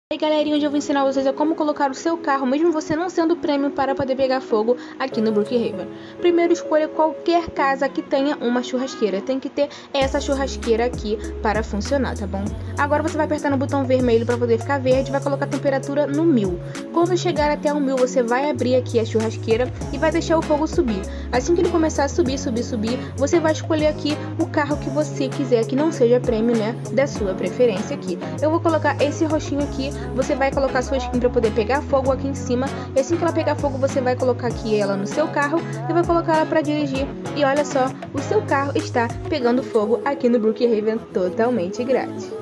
E aí galerinha, hoje eu vou ensinar vocês a como colocar o seu carro, mesmo você não sendo prêmio, para poder pegar fogo aqui no Brookhaven. Primeiro, escolha qualquer casa que tenha uma churrasqueira. Tem que ter essa churrasqueira aqui para funcionar, tá bom? Agora você vai apertar no botão vermelho para poder ficar verde e vai colocar a temperatura no 1000. Quando chegar até o 1000, você vai abrir aqui a churrasqueira e vai deixar o fogo subir. Assim que ele começar a subir, você vai escolher aqui o carro que você quiser, que não seja prêmio, né, da sua preferência aqui. Eu vou colocar esse roxinho aqui. Você vai colocar sua skin para poder pegar fogo aqui em cima. E assim que ela pegar fogo, você vai colocar aqui ela no seu carro e vai colocar ela para dirigir. E olha só, o seu carro está pegando fogo aqui no Brookhaven totalmente grátis.